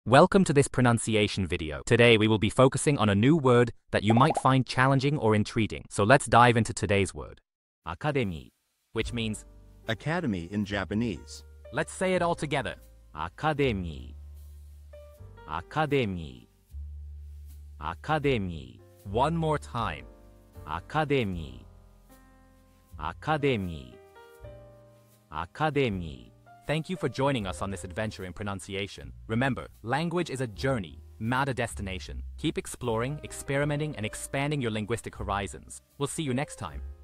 Welcome to this pronunciation video. Today we will be focusing on a new word that you might find challenging or intriguing. So let's dive into today's word. Akademii, which means academy in Japanese. Let's say it all together. Akademii. Akademii. Akademii. One more time. Akademii. Akademii. Akademii. Thank you for joining us on this adventure in pronunciation. Remember, language is a journey, not a destination. Keep exploring, experimenting, and expanding your linguistic horizons. We'll see you next time.